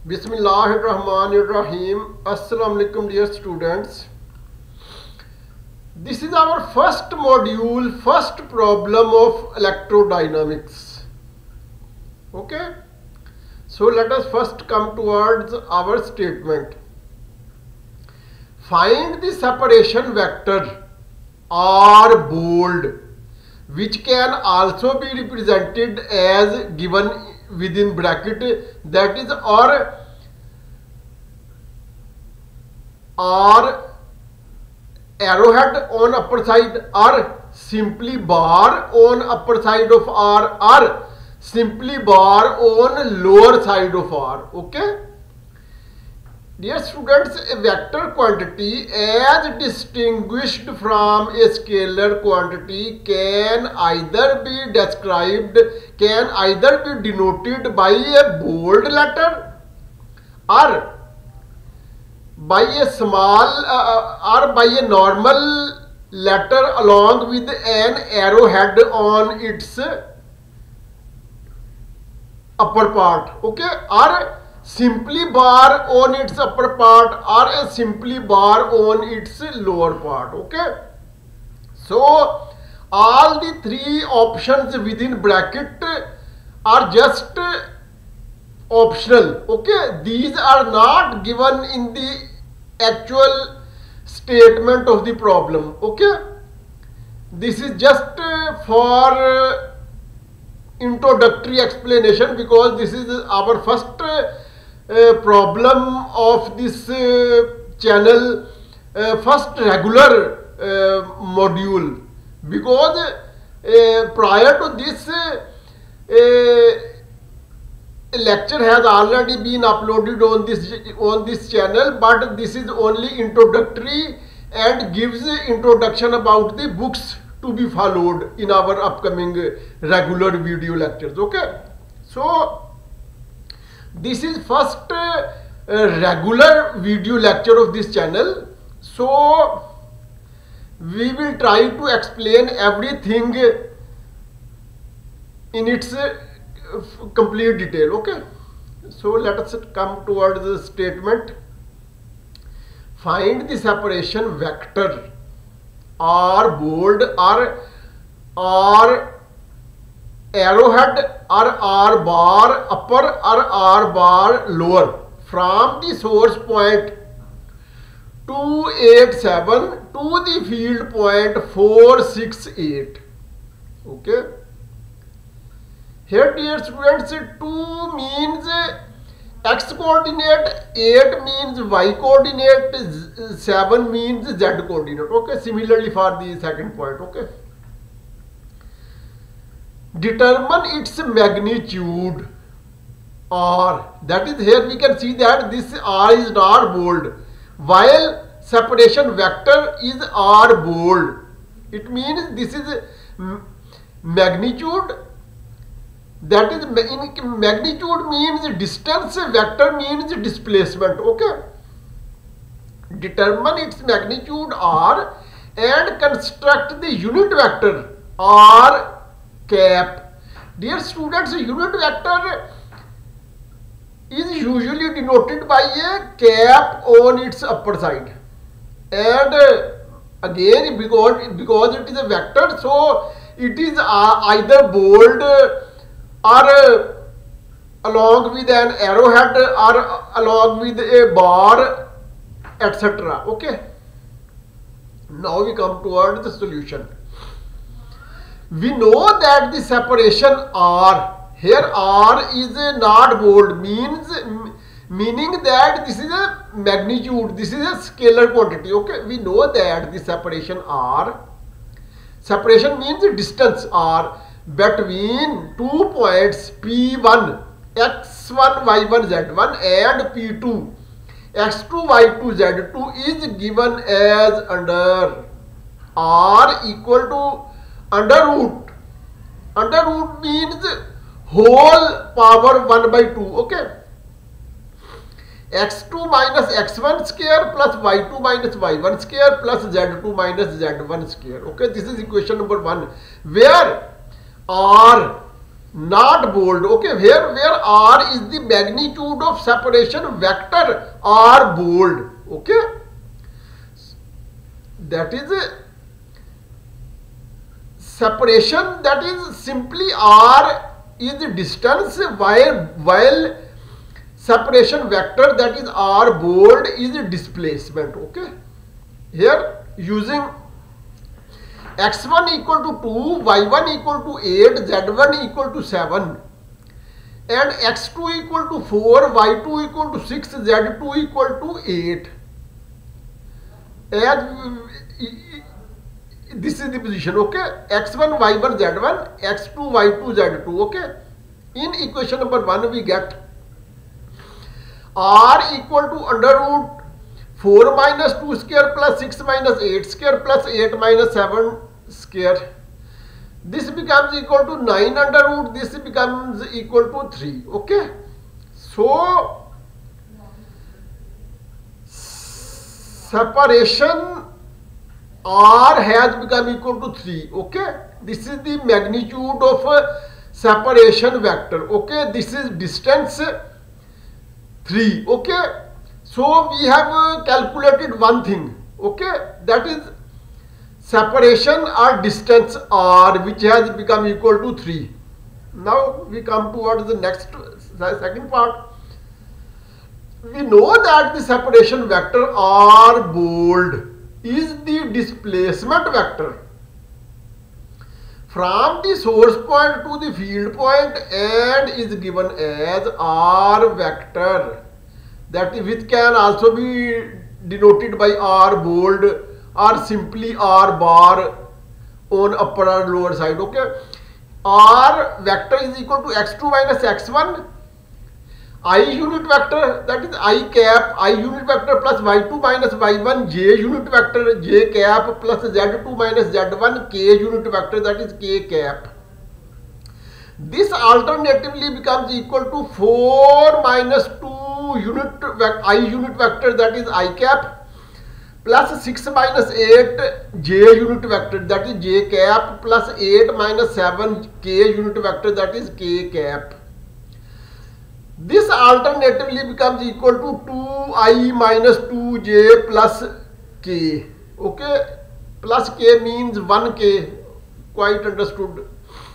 Bismillahirrahmanirrahim. Assalamu alaikum dear students. This is our first module, first problem of electrodynamics. Okay. So let us first come towards our statement. Find the separation vector R bold, which can also be represented as given within bracket, that is R arrowhead on upper side, R simply bar on upper side of R simply bar on lower side of R. Okay. Dear students, a vector quantity as distinguished from a scalar quantity can either be denoted by a bold letter or by a small or by a normal letter along with an arrowhead on its upper part. Okay, or simply bar on its upper part or a simply bar on its lower part. Okay, so all the three options within bracket are just optional. Okay, these are not given in the actual statement of the problem. Okay, this is just for introductory explanation, because this is our first problem of this channel, first regular module, because prior to this lecture has already been uploaded on this channel, but this is only introductory and gives introduction about the books to be followed in our upcoming regular video lectures. Okay, so this is first regular video lecture of this channel, so we will try to explain everything in its complete detail. Okay, so let us come towards the statement. Find the separation vector R bold or R arrowhead or R bar upper or R bar lower from the source point 287 to the field point 468. Okay, here dear students, 2 means x coordinate, 8 means y coordinate, 7 means z coordinate. Okay, similarly for the second point. Okay, determine its magnitude R. That is, here we can see that this R is not bold, while separation vector is R bold. It means this is magnitude. That is, in magnitude means distance, vector means displacement. Okay, determine its magnitude R and construct the unit vector R cap. Dear students, unit vector is usually denoted by a cap on its upper side, and again because it is a vector, so it is either bold or along with an arrowhead or along with a bar, etc. Okay, now we come towards the solution. We know that the separation R, here R is not bold, meaning that this is a magnitude, this is a scalar quantity. Okay, we know that the separation R, separation means distance R between 2 points P1 x1 y1 z1 and P2 x2 y2 z2 is given as under R equal to under root. Under root means whole power 1 by 2. Okay, x2 minus x1 square plus y2 minus y1 square plus z2 minus z1 square. Okay, this is equation number 1, where R not bold. Okay, where r is the magnitude of separation vector r bold. Okay, that is separation, that is simply r is the distance, while separation vector, that is r bold, is displacement. Okay, here using x1 equal to 2, y1 equal to 8, z1 equal to 7 and x2 equal to 4, y2 equal to 6, z2 equal to 8. As this is the position. Okay, x1 y1 z1, x2 y2 z2. Okay, in equation number 1 we get r equal to under root 4 minus 2 square plus 6 minus 8 square plus 8 minus 7 square. This becomes equal to 9 under root, this becomes equal to 3. Okay, so separation r has become equal to 3. Okay, this is the magnitude of separation vector. Okay, this is distance 3. Okay, so we have calculated one thing. Okay, that is separation or distance r, which has become equal to 3. Now we come towards the next second part. We know that the separation vector r bold is the displacement vector from the source point to the field point and is given as r vector, that which can also be denoted by r bold or simply r bar on upper or lower side. Okay, r vector is equal to x2 minus x1 I unit vector, that is I cap, I unit vector plus y2 minus y1 j unit vector j cap plus z2 minus z1 k unit vector, that is k cap. This alternatively becomes equal to 4 minus 2 I unit vector, that is I cap, plus 6 minus 8 j unit vector, that is j cap, plus 8 minus 7 k unit vector, that is k cap. This alternatively becomes equal to 2i minus 2j plus k. Okay, plus k means 1k, quite understood.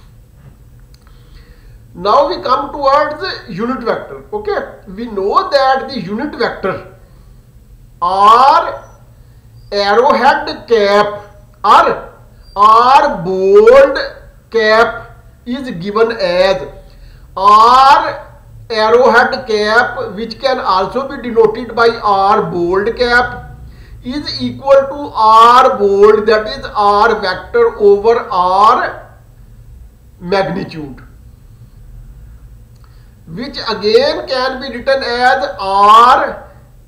Now we come towards the unit vector. Okay, we know that the unit vector r arrowhead cap or r bold cap is given as r arrowhead cap, which can also be denoted by r bold cap, is equal to r bold, that is r vector over r magnitude, which again can be written as r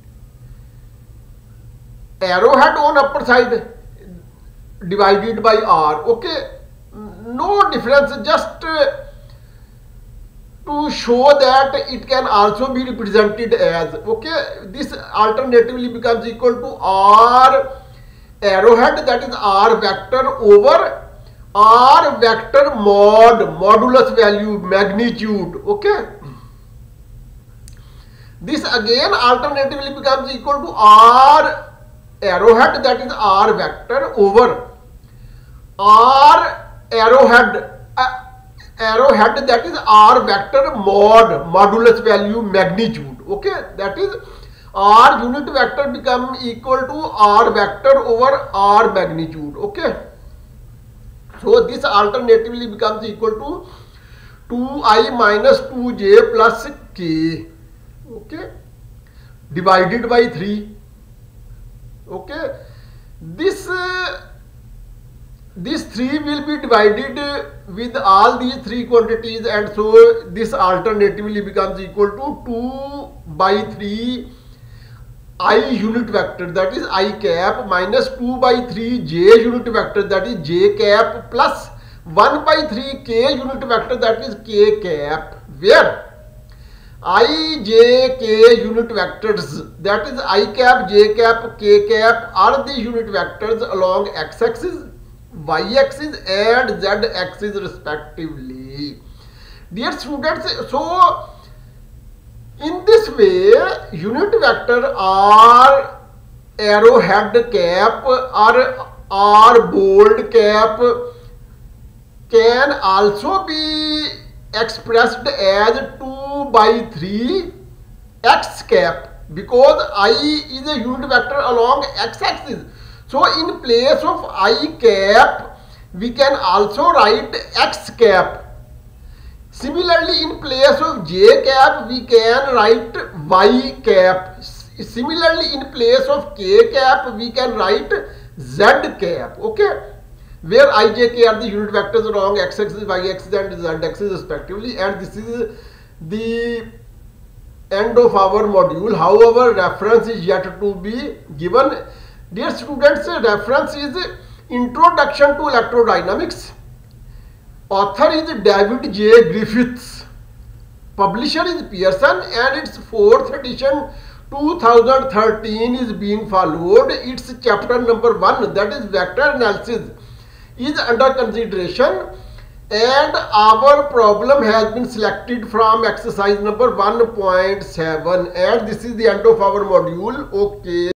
arrowhead on upper side divided by r. Okay, no difference, just to show that it can also be represented as. Okay, this alternatively becomes equal to r arrowhead, that is r vector over r vector modulus value magnitude. Okay, this again alternatively becomes equal to r arrowhead, that is r vector over r arrowhead that is r vector modulus value magnitude. Okay, that is r unit vector become equal to r vector over r magnitude. Okay, so this alternatively becomes equal to 2i minus 2j plus k. Okay, divided by 3. Okay, this 3 will be divided with all these 3 quantities, and so this alternatively becomes equal to 2 by 3 I unit vector, that is I cap, minus 2 by 3 j unit vector, that is j cap, plus 1 by 3 k unit vector, that is k cap, where I, j, k unit vectors, that is I cap, j cap, k cap, are the unit vectors along x-axis, y-axis and z-axis respectively. Dear students, so in this way, unit vector or arrowhead cap or bold cap can also be expressed as 2 by 3 x cap, because I is a unit vector along x-axis. So in place of I cap, we can also write x cap. Similarly, in place of j cap, we can write y cap. Similarly, in place of k cap, we can write z cap. Okay, where I, j, k are the unit vectors along x-axis, y-axis and z-axis respectively. And this is the end of our module. However, reference is yet to be given. Dear students, reference is Introduction to Electrodynamics. Author is David J. Griffiths. Publisher is Pearson, and its 4th edition 2013 is being followed. Its chapter number 1, that is vector analysis, is under consideration, and our problem has been selected from exercise number 1.7, and this is the end of our module. Okay.